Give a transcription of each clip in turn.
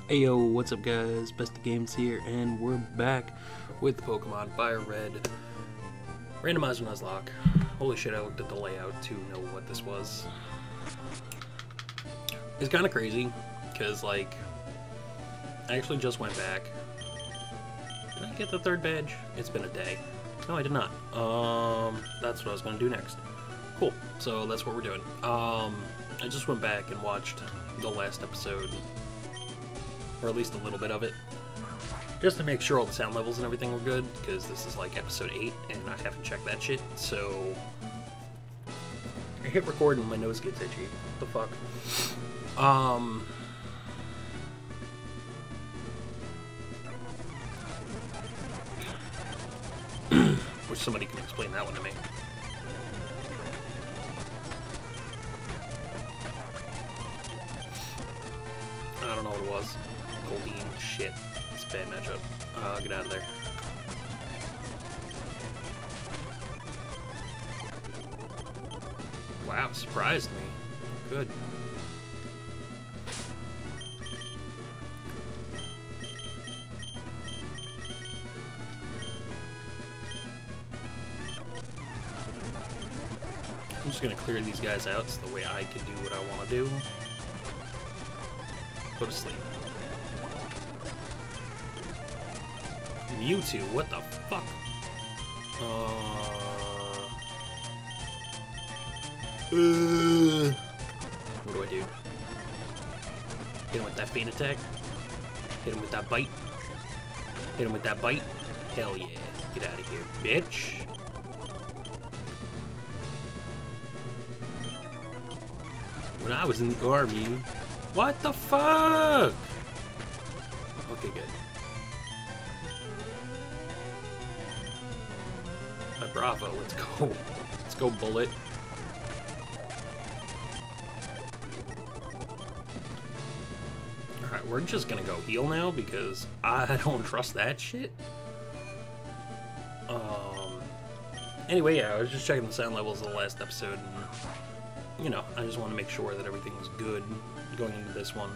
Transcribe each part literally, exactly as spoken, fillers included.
Hey yo, what's up guys, bestatgames here, and we're back with Pokemon FireRed Randomizer Nuzlocke. Holy shit, I looked at the layout to know what this was. It's kind of crazy, because like, I actually just went back. Did I get the third badge? It's been a day. No, I did not. Um, that's what I was going to do next. Cool, so that's what we're doing. Um, I just went back and watched the last episode, or at least a little bit of it, just to make sure all the sound levels and everything were good, because this is like episode eight, and I haven't checked that shit, so I hit record and my nose gets itchy. What the fuck? Um... Wish somebody can explain that one to me. I don't know what it was. Goldeen, shit. It's a bad matchup. Uh, get out of there. Wow, surprised me. Good. I'm just gonna clear these guys out so the way I can do what I want to do. Go to sleep. Mewtwo, what the fuck? Uh, uh, what do I do? Hit him with that feint attack? Hit him with that bite? Hit him with that bite? Hell yeah. Get out of here, bitch. When I was in the army, what the fuck? Okay, good. My Bravo, let's go. Let's go, Bullet. Alright, we're just gonna go heal now because I don't trust that shit. Um. Anyway, yeah, I was just checking the sound levels of the last episode, and, you know, I just want to make sure that everything was good going into this one.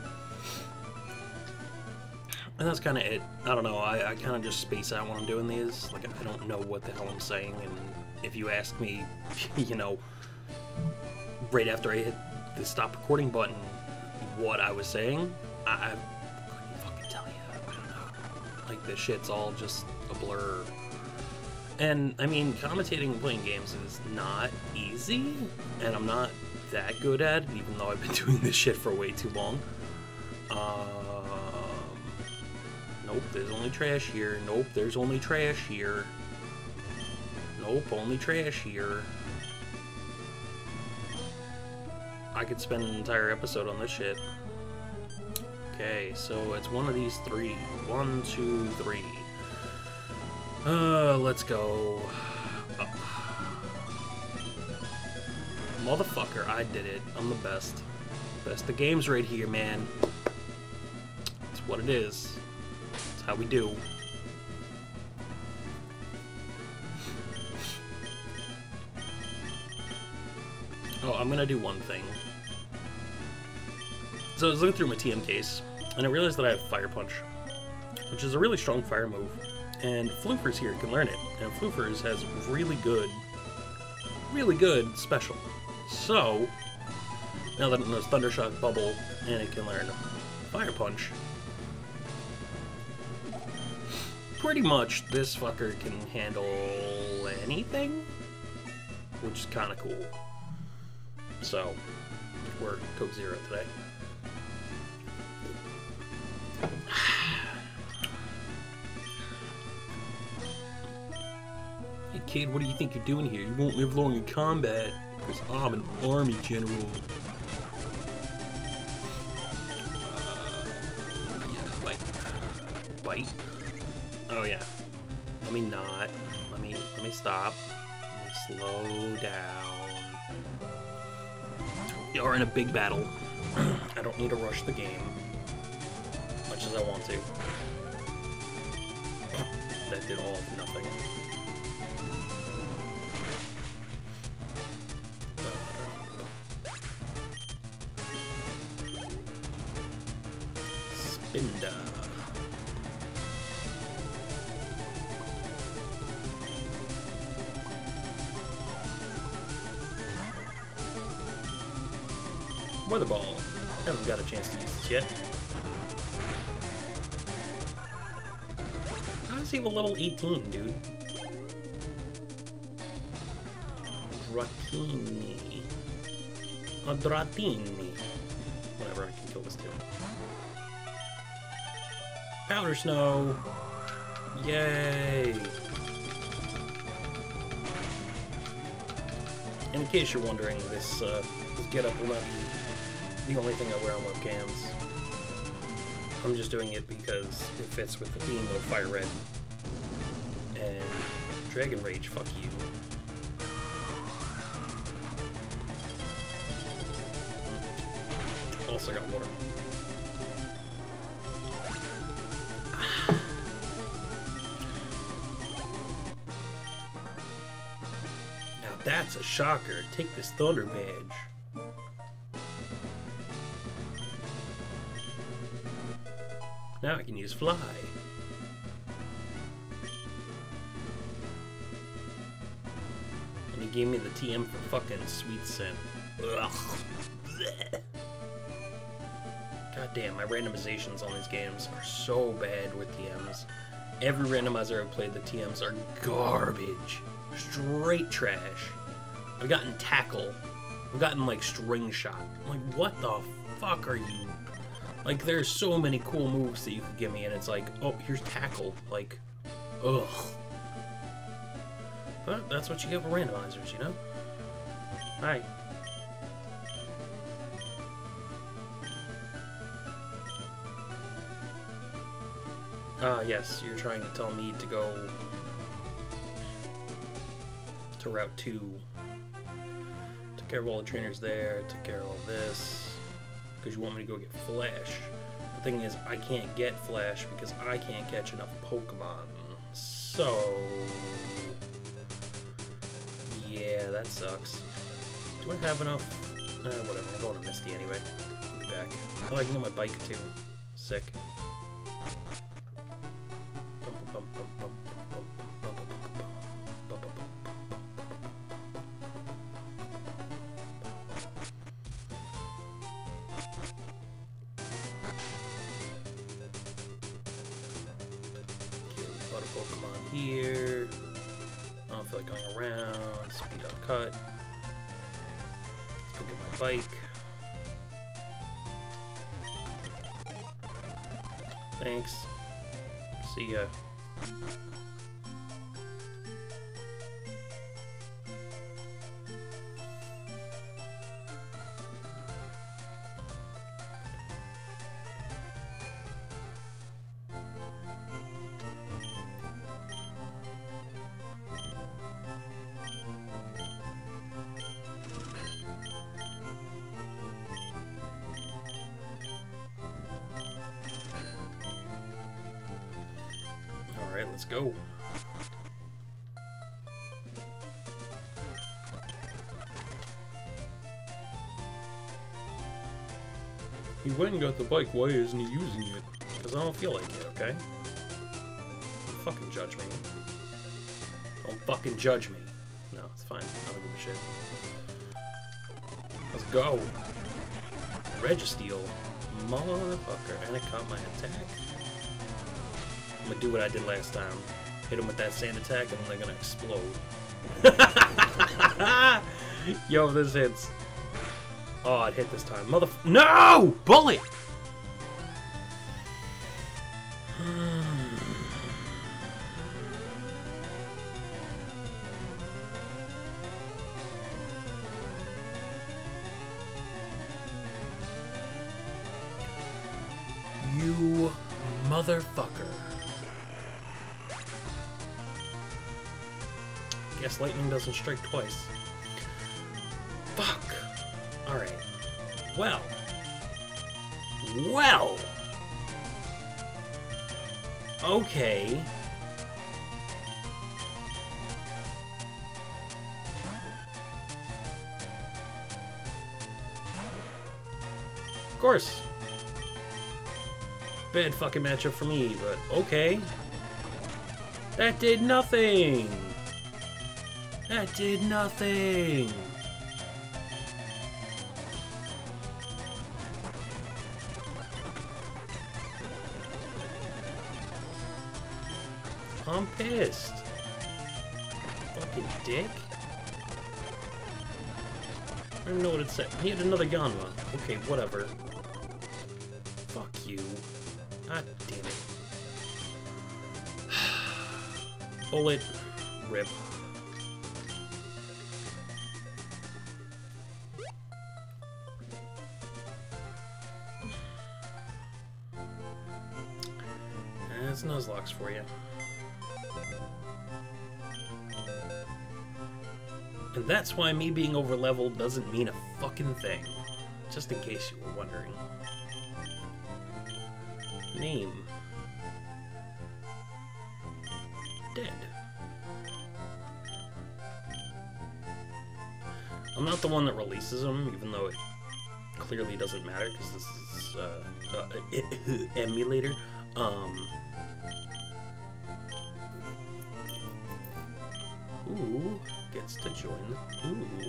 And that's kind of it. I don't know, I, I kind of just space out when I'm doing these. Like, I don't know what the hell I'm saying, and if you ask me, you know, right after I hit the stop recording button, what I was saying, I, I couldn't fucking tell you. I don't know. Like, this shit's all just a blur. And, I mean, commentating and playing games is not easy, and I'm not that good at it, even though I've been doing this shit for way too long. Um, nope, there's only trash here. Nope, there's only trash here. Nope, only trash here. I could spend an entire episode on this shit. Okay, so it's one of these three. One, two, three. Uh, let's go up. Motherfucker, I did it. I'm the best. Best of games right here, man. That's what it is. That's how we do. Oh, I'm gonna do one thing. So I was looking through my T M case, and I realized that I have Fire Punch, which is a really strong fire move. And Floofers here can learn it, and Floofers has really good, really good special. So, now that it knows Thundershock, Bubble, and it can learn Fire Punch, pretty much this fucker can handle anything, which is kind of cool. So, we're Coke Zero today. Hey kid, what do you think you're doing here? You won't live long in combat, because I'm an army general. Uh, yeah, bite. Bite? Oh yeah. Let me not. Let me, let me stop. Let me slow down. You're in a big battle. I don't need to rush the game, much as I want to. That did all of nothing. Linda. Weather ball. Haven't got a chance to use this yet. How is he a level eighteen, dude? Dratini. A Dratini. Whatever, I can kill this too. Powder snow! Yay! And in case you're wondering, this, uh, this getup will not be the only thing I wear on webcams. I'm just doing it because it fits with the theme of FireRed. And Dragon Rage, fuck you. Also got water. Now that's a shocker. Take this Thunder Badge. Now I can use Fly. And he gave me the T M for fucking Sweet Scent. Ugh. Blech. God damn, my randomizations on these games are so bad with T Ms. Every randomizer I've played, the T Ms are garbage. Straight trash. I've gotten Tackle. I've gotten, like, String Shot. Like, what the fuck are you? Like, there's so many cool moves that you could give me, and it's like, oh, here's Tackle. Like, ugh. But that's what you get with randomizers, you know? Hi. Ah, yes, you're trying to tell me to go to Route two. Took care of all the trainers there, took care of all this, because you want me to go get Flash. The thing is, I can't get Flash because I can't catch enough Pokemon. So, yeah, that sucks. Do I have enough? Uh, whatever, I'm going to Misty anyway. I'll be back. Oh, I can get my bike too. Sick. Pokemon here. I don't feel like going around. Speed up cut. Let's go get my bike. Thanks. See ya. Alright, let's go. He went and got the bike, why isn't he using it? Because I don't feel like it, okay? Don't fucking judge me. Don't fucking judge me. No, it's fine. I don't give a shit. Let's go. Registeel. Motherfucker. And it caught my attack. I'm gonna do what I did last time. Hit him with that sand attack and they're gonna explode. Yo, this hits. Oh, it hit this time. Mother... No! Bullet! You motherfucker. Guess lightning doesn't strike twice. Fuck. Alright. Well. Well. Okay. Of course. Bad fucking matchup for me, but okay. That did nothing! That did nothing! I'm pissed. Fucking dick. I don't know what it said. He had another Ganma. Okay, whatever. Fuck you. God damn it. Bullet. Rip. That's Nuzlocke for you. And that's why me being over-leveled doesn't mean a fucking thing. Just in case you were wondering. Name. Dead. I'm not the one that releases them, even though it clearly doesn't matter, because this is uh, uh, emulator. Um... Ooh, gets to join the... Ooh.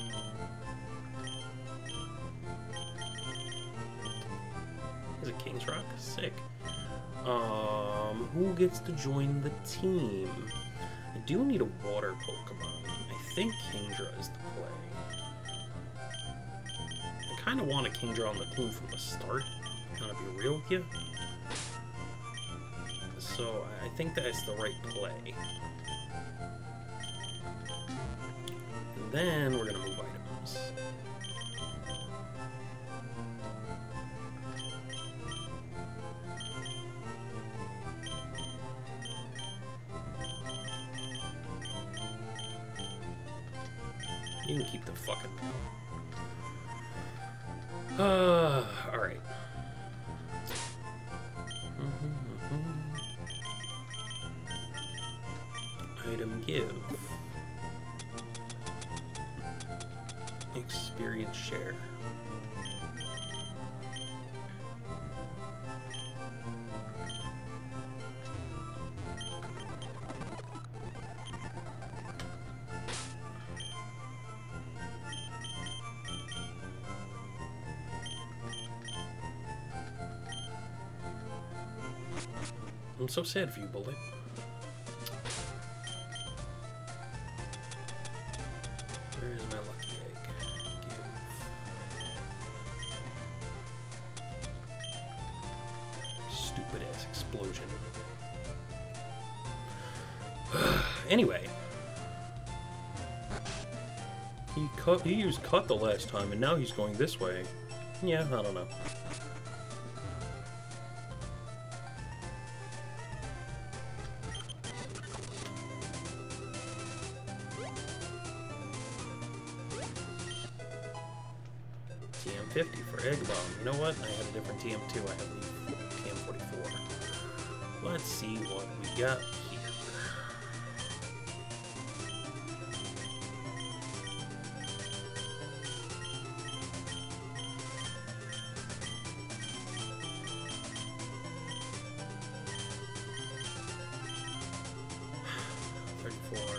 Is it King's Rock? Sick. Um, who gets to join the team? I do need a water Pokemon. I think Kingdra is the play. I kind of want a Kingdra on the team from the start. I'm gonna be real with you. So, I think that's the right play. Then we're gonna move items. You can keep the fucking... Uh, alright. Mm-hmm, mm-hmm. Item give. Experience share. I'm so sad for you, Bullet. Where is my lucky egg? Give. Stupid ass explosion. Anyway. He cut he used cut the last time and now he's going this way. Yeah, I don't know. T M fifty for Egg Bomb. You know what? I have a different T M two. I have the T M forty-four. Let's see what we got here. thirty-four.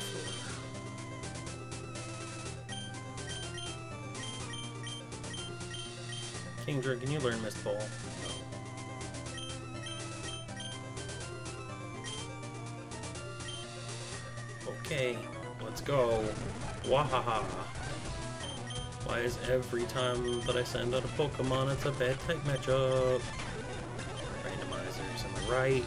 Kingdra, can you learn Mist Ball? No. Okay, let's go. Wahaha. Why is every time that I send out a Pokemon, it's a bad type matchup? Randomizers, am I right?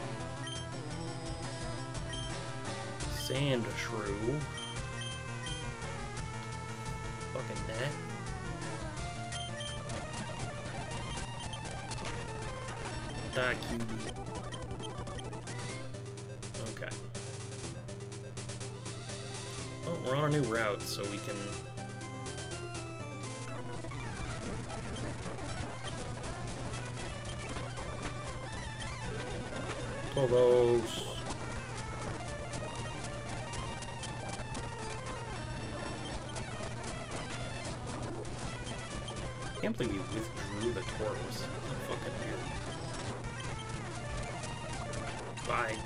Sand Shrew. Fucking net. Daki. Okay. Well, we're on a new route, so we can... Togos. I can't believe we withdrew the Tauros. Fucking weird. Bye.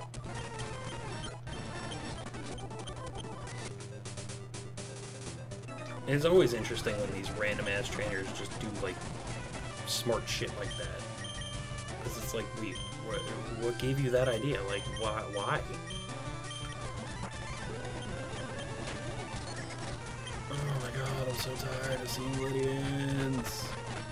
And it's always interesting when these random ass trainers just do like smart shit like that. Because it's like, we, what, what gave you that idea? Like, why? Why? Oh my god, I'm so tired of seeing Lydians.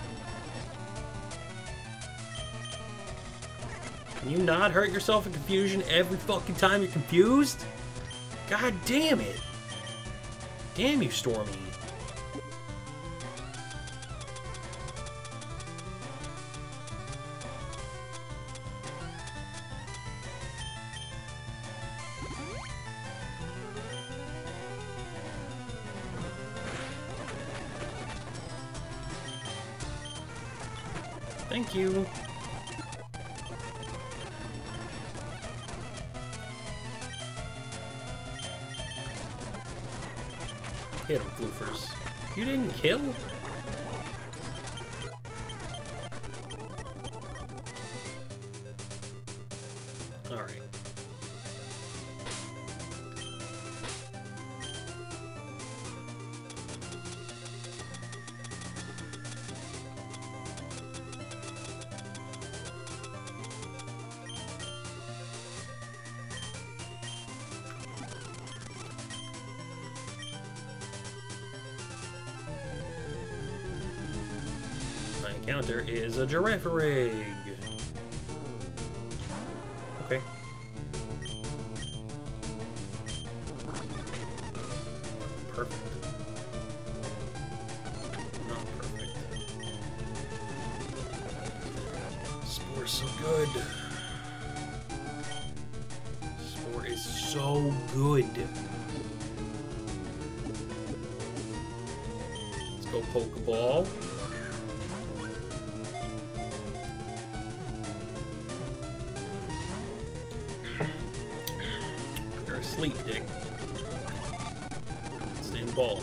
Can you not hurt yourself in confusion every fucking time you're confused? God damn it. Damn you, Stormy. Thank you. Hit him, floofers. You didn't kill? Alright. My encounter is a giraffe rig. Okay. Perfect. Not perfect. Spore's so good. Spore is so good. Let's go Pokeball. Sleep, dick. Stay in the ball.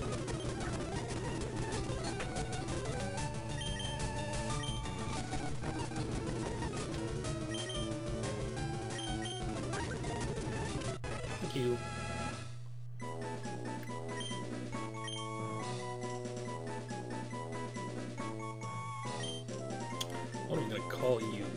Thank you. What am I gonna call you?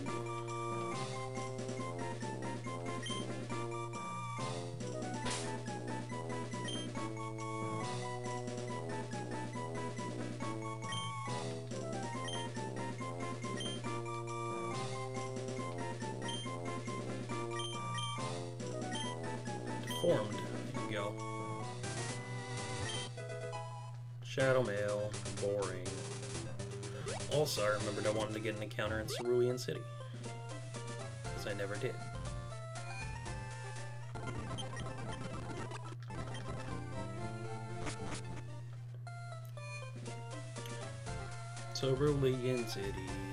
Formed. There you go. Shadow Mail. Boring. Also, I remembered I wanted to get an encounter in Cerulean City. Because I never did. Cerulean City.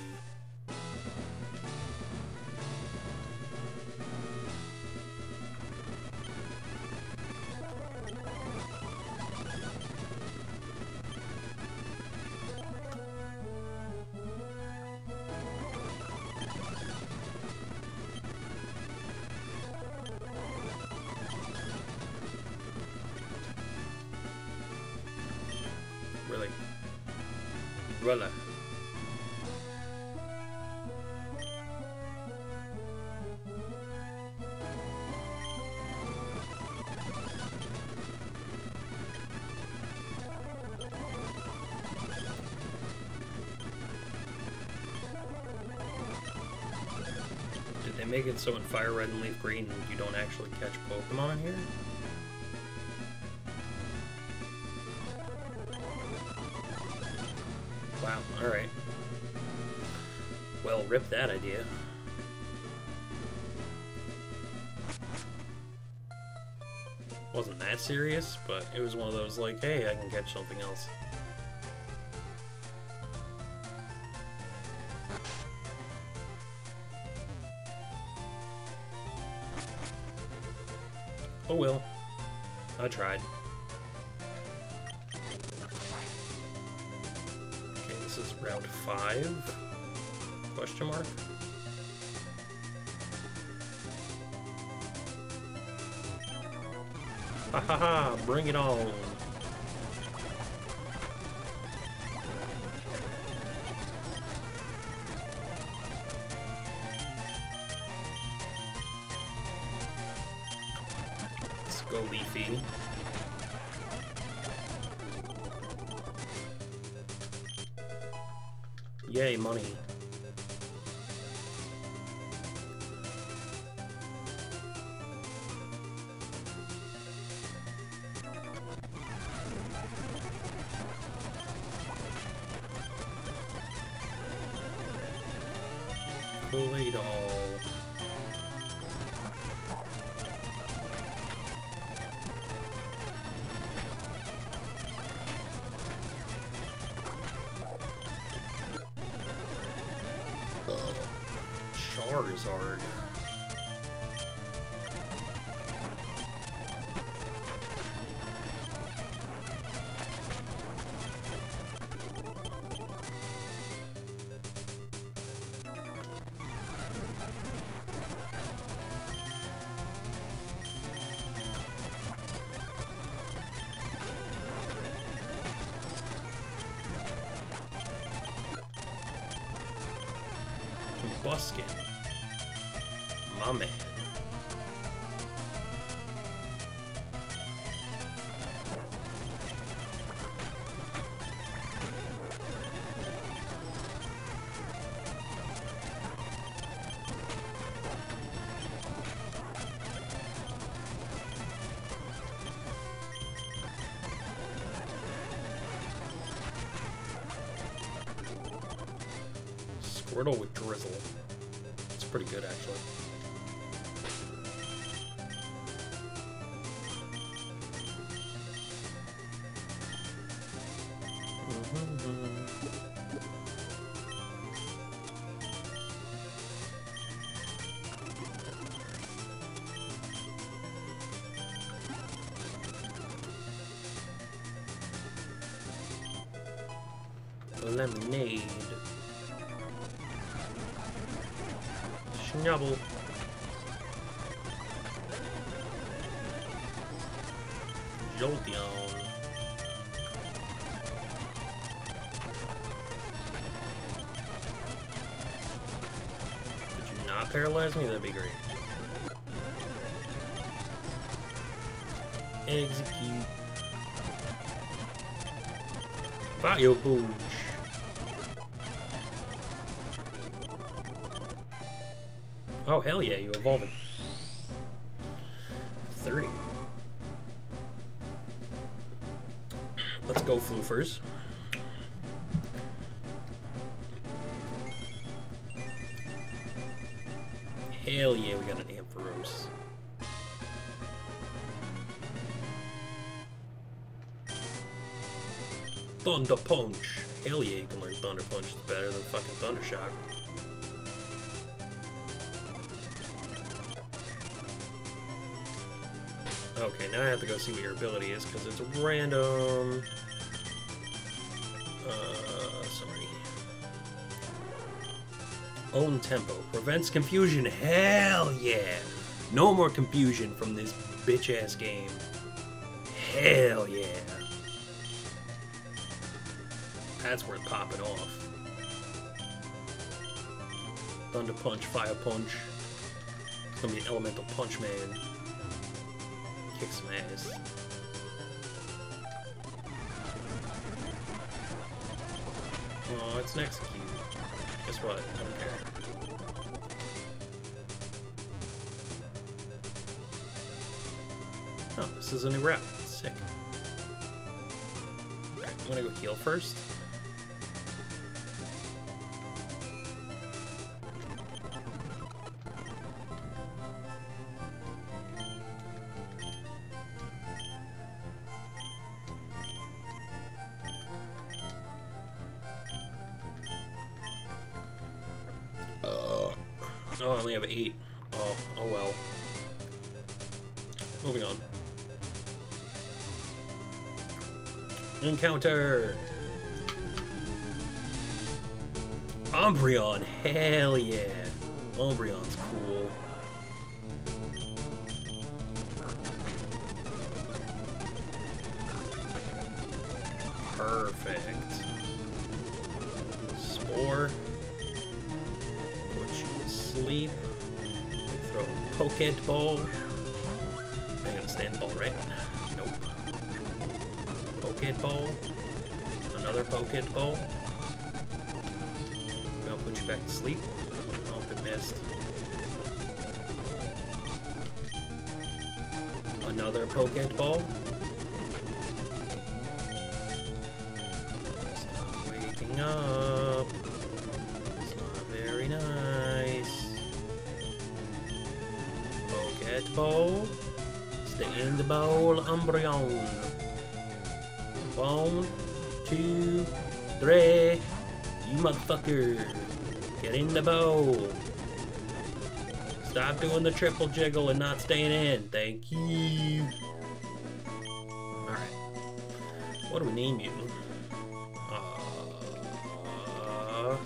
Really? Really? Did they make it so in FireRed and Leaf Green you don't actually catch Pokemon in here? Wow, alright. Well, rip that idea. Wasn't that serious, but it was one of those like, hey, I can catch something else. Oh well. I tried. This is round five? Question mark? Ha ha ha, bring it on. Let's go, Leafy. Yay, money. Kool-Aid all. Charizard. Buskin. My man. Squirtle with Drizzle. It's pretty good, actually. Lemonade. Schnubble. Jolteon. Could you not paralyze me? That'd be great. Execute. Fire Pooch. Oh, hell yeah, you evolved it. thirty. Let's go, Floofers. Hell yeah, we got an Ampharos. Thunder Punch. Hell yeah, you can learn Thunder Punch. It's better than fucking Thunder Shock. Okay, now I have to go see what your ability is, because it's random. Uh, sorry. Own tempo. Prevents confusion. Hell yeah! No more confusion from this bitch-ass game. Hell yeah! That's worth popping off. Thunder Punch, Fire Punch. It's gonna be an Elemental Punch Man. Kick some ass. Oh, it's an Execute. Guess what? I don't care. Oh, this is a new route. Sick. Alright, I'm gonna go heal first. Oh, I only have eight. Oh, oh well. Moving on. Encounter! Umbreon! Hell yeah! Umbreon's cool. Perfect. Spore. Put you to sleep. Throw a Pokeball. I'm gonna stand ball, right? Nope. Pokeball. Another Pokeball. I'll put you back to sleep. Oh, it missed. Another Pokeball. Stop waking up. It's not very nice. Pokeball. Stay in the bowl, Umbreon. One, two, three. You motherfucker. Get in the bowl. Stop doing the triple jiggle and not staying in. Thank you. Alright. What do we name you? Uh...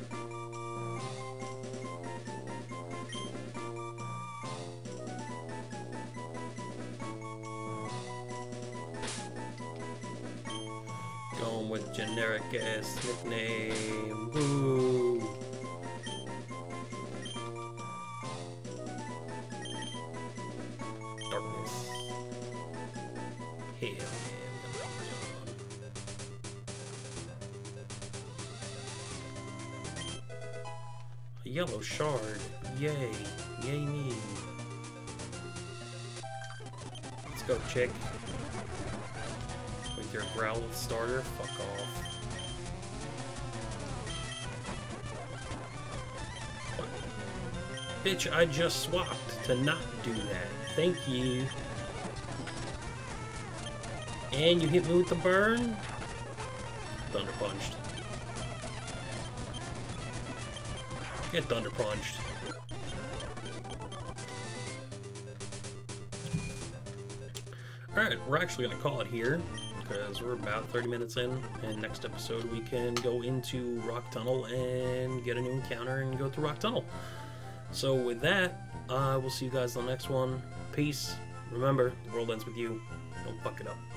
Going with generic ass nickname. Woo! Darkness. Hell yeah. A yellow shard. Yay. Yay me. Let's go, chick. With your growl starter, fuck off. What? Bitch, I just swapped to not do that. Thank you. And you hit me with the burn? Thunder punched. Get thunder punched. Alright, we're actually gonna call it here, because we're about thirty minutes in, and next episode we can go into Rock Tunnel and get a new encounter and go through Rock Tunnel. So with that, uh, we'll see you guys on the next one. Peace. Remember, the world ends with you. Don't fuck it up.